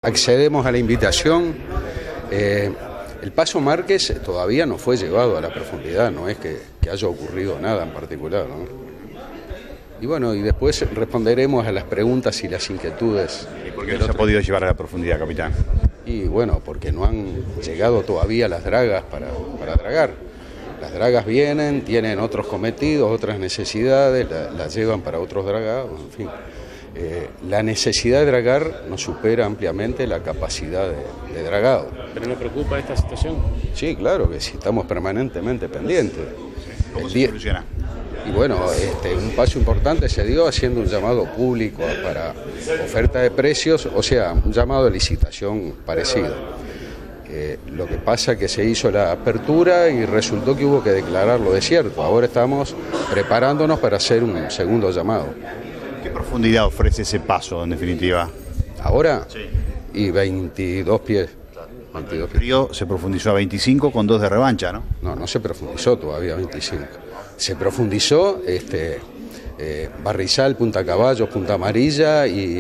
accedemos a la invitación. El Paso Márquez todavía no fue llevado a la profundidad, no es que haya ocurrido nada en particular, ¿no? Y bueno, y después responderemos a las preguntas y las inquietudes. ¿Y por qué no se ha podido llevar a la profundidad, capitán? Y bueno, porque no han llegado todavía las dragas para dragar. Las dragas vienen, tienen otros cometidos, otras necesidades, las llevan para otros dragados, en fin. La necesidad de dragar nos supera ampliamente la capacidad de dragado. ¿Pero no preocupa esta situación? Sí, claro que sí, estamos permanentemente pendientes. ¿Cómo se soluciona? Y bueno, un paso importante se dio haciendo un llamado público para oferta de precios, o sea, un llamado de licitación parecido. Lo que pasa es que se hizo la apertura y resultó que hubo que declararlo desierto. Ahora estamos preparándonos para hacer un segundo llamado. ¿Qué profundidad ofrece ese paso, en definitiva? Ahora, sí. Y 22 pies. 22 pies. El río se profundizó a 25 con 2 de revancha, ¿no? No se profundizó todavía a 25. Se profundizó Barrizal, Punta Caballos, Punta Amarilla y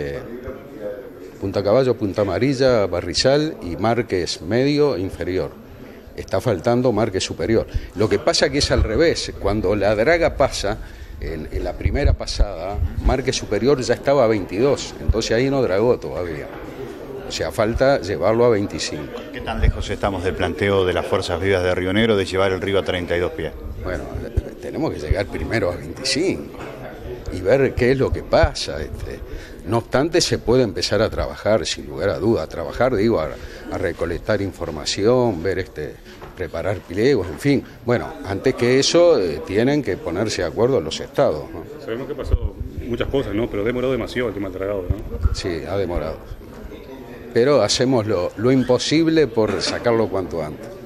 Punta Caballos, Punta Amarilla, Barrizal y Márquez medio e inferior. Está faltando Márquez superior. Lo que pasa que es al revés. Cuando la draga pasa, en la primera pasada, Márquez superior ya estaba a 22, entonces ahí no dragó todavía. O sea, falta llevarlo a 25. ¿Qué tan lejos estamos del planteo de las Fuerzas Vivas de Río Negro de llevar el río a 32 pies? Bueno, tenemos que llegar primero a 25 y ver qué es lo que pasa. No obstante, se puede empezar a trabajar, sin lugar a duda. A recolectar información, ver preparar pliegos, en fin. Bueno, antes que eso, tienen que ponerse de acuerdo los estados, ¿no? Sabemos que pasó muchas cosas, ¿no? Pero ha demorado demasiado el tema del dragado, ¿no? Sí, ha demorado. Pero hacemos lo imposible por sacarlo cuanto antes.